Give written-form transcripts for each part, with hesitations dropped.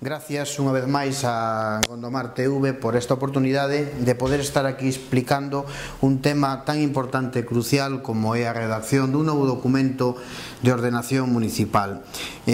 Gracias unha vez máis a Gondomar TV por esta oportunidade de poder estar aquí explicando un tema tan importante e crucial como é a redacción dun novo documento de ordenación municipal.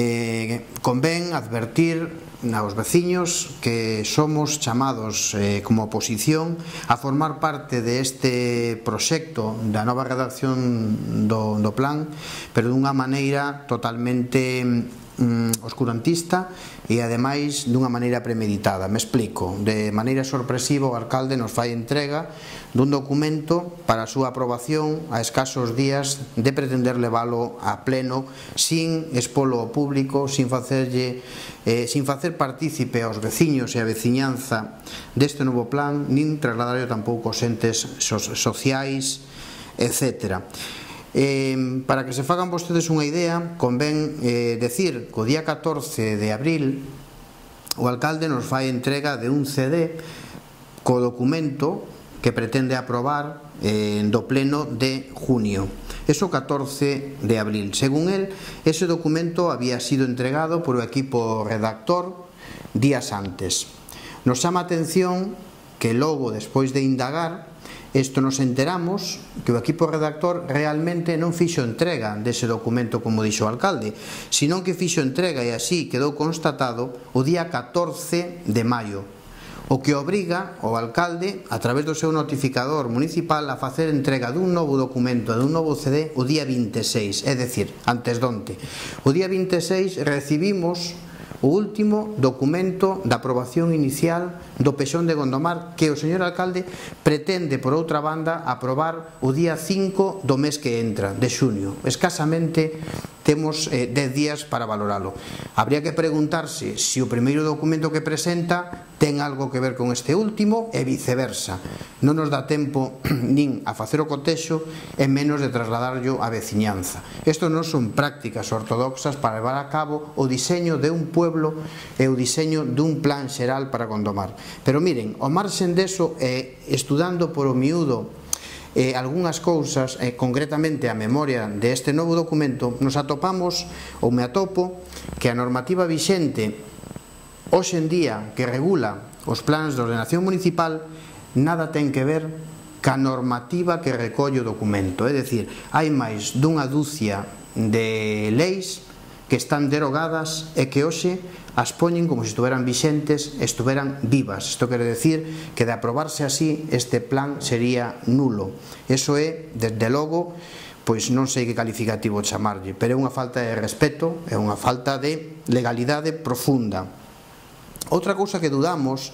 Convén advertir aos veciños que somos chamados como oposición a formar parte deste proxecto da nova redacción do plan, pero dunha maneira totalmente oscurantista e ademais dunha maneira premeditada. Me explico. De maneira sorpresiva o alcalde nos fai entrega dun documento para a súa aprobación a escasos días de pretender leválo a pleno sin expolo ao público, sin facer partícipe aos veciños e a veciñanza deste novo plan, nin trasladarlo tampouco aos entes sociais, etc. Para que se fagan vostedes unha idea, convén decir que o día 14 de abril o alcalde nos fai entrega de un CD co documento que pretende aprobar do pleno de junio. Eso 14 de abril. Según él, ese documento había sido entregado por o equipo redactor días antes. Nos chama a atención que logo, despois de indagar, isto nos enteramos que o equipo redactor realmente non fixo entrega dese documento como dixo o alcalde, senón que fixo entrega, e así quedou constatado, o día 14 de maio, o que obriga ao alcalde, a través do seu notificador municipal, a facer entrega dun novo documento, dun novo CD, o día 26, é dicir, antes donte. O día 26 recibimos o último documento da aprobación inicial do Pexón de Gondomar que o señor alcalde pretende, por outra banda, aprobar o día 5 do mes que entra, de xuño. Escasamente temos 10 días para valoralo. Habría que preguntarse se o primeiro documento que presenta ten algo que ver con este último e viceversa. Non nos dá tempo nin a facer o cotexo e menos de trasladarlo á veciñanza. Isto non son prácticas ortodoxas para levar a cabo o diseño de un pueblo e o diseño dun plan xeral para Gondomar. Pero miren, ao marxen deso, estudando por o miúdo algunhas cousas, concretamente a memoria deste novo documento, nos atopamos, ou me atopo, que a normativa vixente hoxe en día que regula os plans de ordenación municipal nada ten que ver ca normativa que recolle o documento. É dicir, hai máis dunha dúcia de leis que están derogadas e que hoxe as poñen como se estuveran vixentes, estuveran vivas. Isto quere decir que de aprobarse así este plan sería nulo. Eso é, desde logo, pois non sei que calificativo chamarlle, pero é unha falta de respeto, é unha falta de legalidade profunda. Outra cousa que dudamos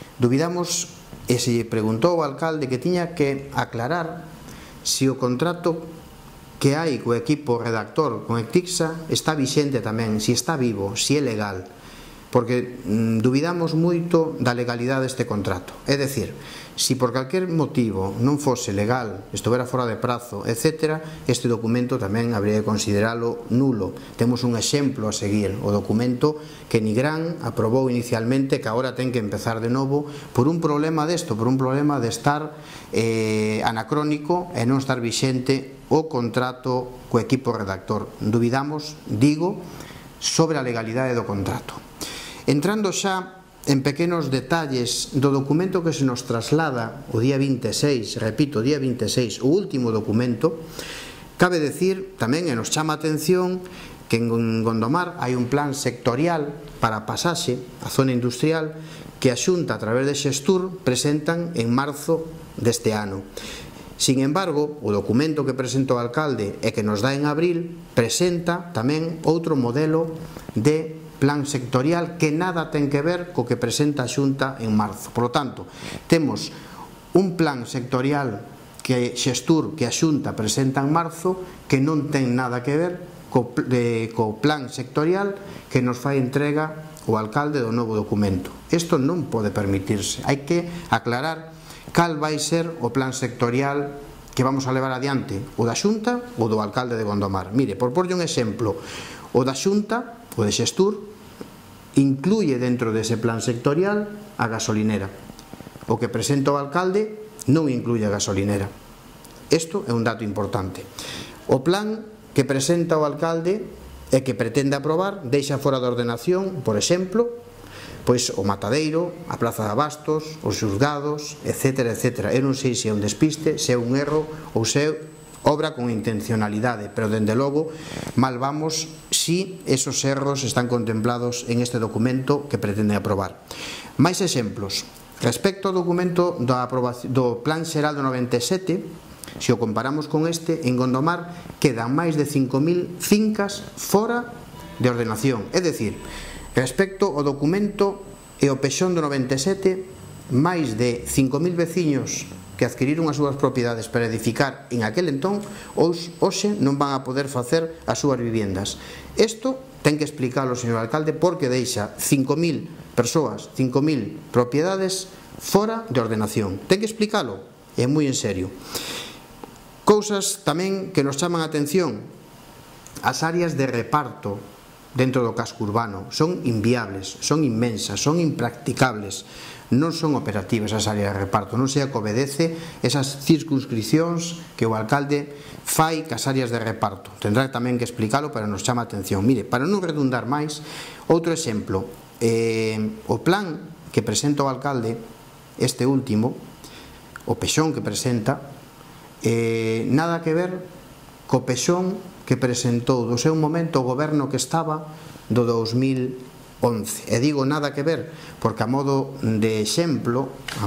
e se preguntou ao alcalde que tiña que aclarar se o contrato que hai co equipo redactor con Ectixa está vixente tamén, se está vivo, se é legal, porque dubidamos moito da legalidade deste contrato. É dicir, se por calquer motivo non fose legal, estuvera fora de prazo, etc., este documento tamén habría de consideralo nulo. Temos un exemplo a seguir, o documento que Nigrán aprobou inicialmente, que agora ten que empezar de novo por un problema desto, por un problema de estar anacrónico e non estar vixente o contrato co equipo redactor. Dubidamos, digo, sobre a legalidade do contrato. Entrando xa en pequenos detalles do documento que se nos traslada o día 26, repito, o día 26, o último documento, cabe decir tamén, e nos chama a atención, que en Gondomar hai un plan sectorial para a pasaxe, a zona industrial, que a Xunta, a través de Xestur, presentan en marzo deste ano. Sin embargo, o documento que presenta o alcalde e que nos dá en abril presenta tamén outro modelo de plan sectorial que nada ten que ver co que presenta a Xunta en marzo. Por lo tanto, temos un plan sectorial que Xestur, que a Xunta presenta en marzo, que non ten nada que ver co plan sectorial que nos fai entrega o alcalde do novo documento. Isto non pode permitirse. Hai que aclarar cal vai ser o plan sectorial que vamos a levar adiante, o da Xunta ou do alcalde de Gondomar. Mire, por porlle un exemplo, o da Xunta, o de Xestur, incluye dentro dese plan sectorial a gasolinera. O que presenta o alcalde non incluye a gasolinera. Isto é un dato importante. O plan que presenta o alcalde e que pretende aprobar deixa fora da ordenación, por exemplo, pois o matadeiro, a plaza de abastos, os xulgados, etcétera, etcétera. Eu non sei se é un despiste, se é un erro ou se é obra con intencionalidade, pero dende logo mal vamos si esos erros están contemplados en este documento que pretende aprobar. Máis exemplos. Respecto ao documento do Plan Xeral do 97, se o comparamos con este, en Gondomar quedan máis de 5.000 fincas fora de ordenación. É dicir, respecto ao documento e ao pexón do 97, máis de 5.000 veciños que adquiriron as súas propiedades para edificar en aquel entón, hoxe non van a poder facer as súas viviendas. Isto ten que explicarlo o señor alcalde, porque deixa 5.000 persoas, 5.000 propiedades fora de ordenación. Ten que explicarlo, é moi en serio. Cousas tamén que nos chaman a atención: as áreas de reparto dentro do casco urbano son inviables, son inmensas, son impracticables, non son operativas as áreas de reparto, non se obedece esas circunscripcións que o alcalde fai cas áreas de reparto. Tendrá tamén que explicarlo, pero nos chama a atención. Mire, para non redundar máis, outro exemplo, o plan que presenta o alcalde, este último, o pexón que presenta, nada que ver co pexón que presentou do seu momento o goberno que estaba do 2011. E digo nada que ver porque a modo de exemplo,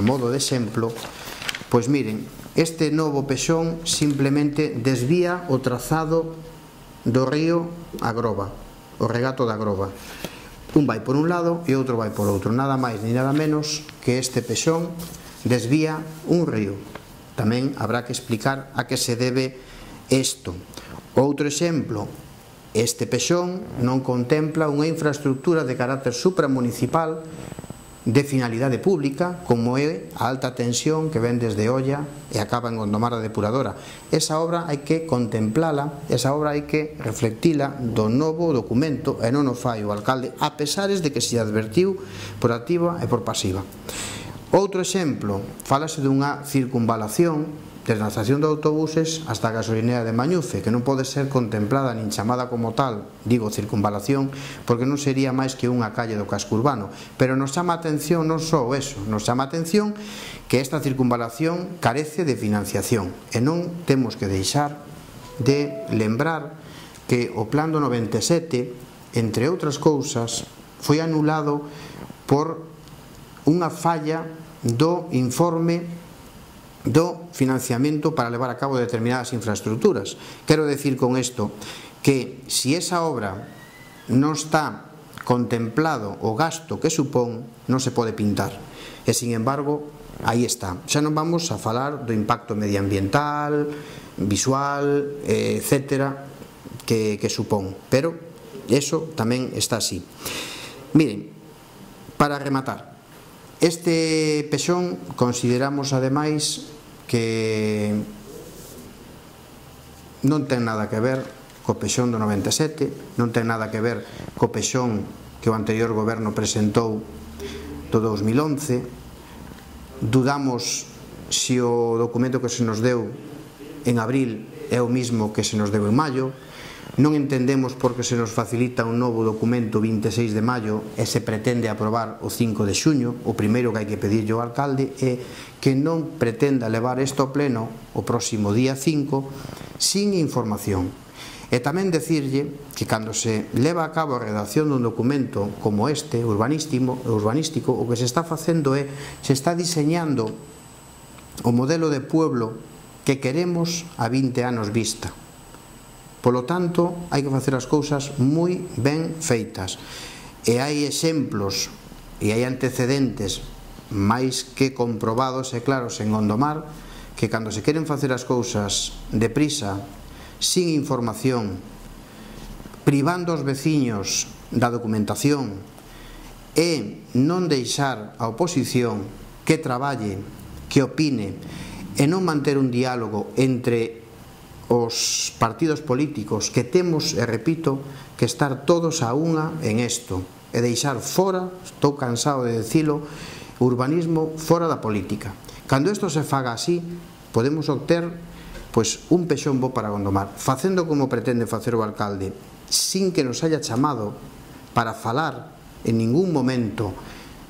pois miren, este novo pexón simplemente desvía o trazado do río Agroba, o regato da Agroba. Un vai por un lado e outro vai por outro, nada máis ni nada menos que este pexón desvía un río. Tamén habrá que explicar a que se debe isto. Outro exemplo, este pexón non contempla unha infraestructura de carácter supramunicipal de finalidade pública, como é a alta tensión que ven desde Olla e acaba en Gondomar da Depuradora. Esa obra hai que contemplala, esa obra hai que reflectila do novo documento, e non o fai o alcalde, a pesares de que se advertiu por activa e por pasiva. Outro exemplo, fálase dunha circunvalación desde a estación de autobuses hasta a gasolinera de Mañufe, que non pode ser contemplada nin chamada como tal, digo circunvalación, porque non sería máis que unha calle do casco urbano. Pero nos chama a atención non só eso, nos chama a atención que esta circunvalación carece de financiación, e non temos que deixar de lembrar que o Plan do 97, entre outras cousas, foi anulado por unha falla do informe do financiamento para levar a cabo determinadas infraestructuras. Quero decir con isto que si esa obra non está contemplado o gasto que supón, non se pode pintar. E, sin embargo, aí está. Xa non vamos a falar do impacto medioambiental, visual, etcétera, que supón. Pero eso tamén está así. Miren, para rematar, este pexón consideramos ademais que non ten nada que ver co pexón do 97, non ten nada que ver co pexón que o anterior goberno presentou do 2011. Dudamos se o documento que se nos deu en abril é o mismo que se nos deu en maio. Non entendemos por que se nos facilita un novo documento 26 de maio e se pretende aprobar o 5 de xuño. O primeiro que hai que pedirlle ao alcalde é que non pretenda levar isto ao pleno o próximo día 5 sin información. E tamén decirlle que cando se leva a cabo a redacción dun documento como este, urbanístico, o que se está facendo é, se está diseñando o modelo de pueblo que queremos a 20 anos vista. Polo tanto, hai que facer as cousas moi ben feitas. E hai exemplos e hai antecedentes máis que comprobados e claros en Gondomar que cando se queren facer as cousas deprisa, sin información, privando os veciños da documentación e non deixar a oposición que traballe, que opine e non manter un diálogo entre os partidos políticos que temos, e repito, que estar todos a unha en isto e deixar fora, estou cansado de dicilo, urbanismo fora da política. Cando isto se faga así, podemos obter pois un pexón bo para Gondomar, facendo como pretende facer o alcalde, sin que nos haya chamado para falar en ningún momento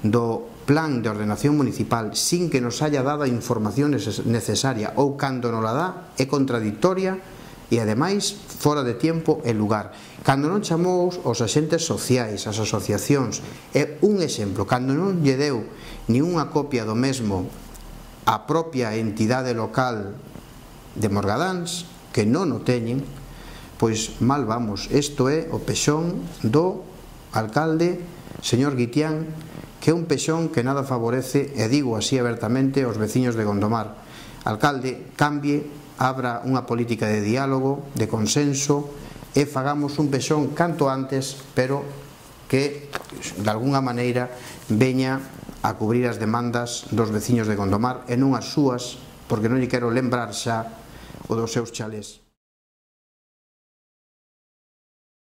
do plan de ordenación municipal sin que nos haya dado a información necesaria ou cando nos la dá é contradictoria e ademais fora de tempo e lugar. Cando non chamou os axentes sociais, as asociacións, é un exemplo. Cando non lle deu ni unha copia do mesmo a propia entidade local de Morgadáns, que non o teñen, pois mal vamos. Isto é o pexón do alcalde, señor Guitián, que é un pexón que nada favorece, e digo así abertamente, aos veciños de Gondomar. Alcalde, cambie, abra unha política de diálogo, de consenso, e fagamos un pexón canto antes, pero que de alguna maneira veña a cubrir as demandas dos veciños de Gondomar e non as súas, porque non lle quero lembrar xa o dos seus chalés.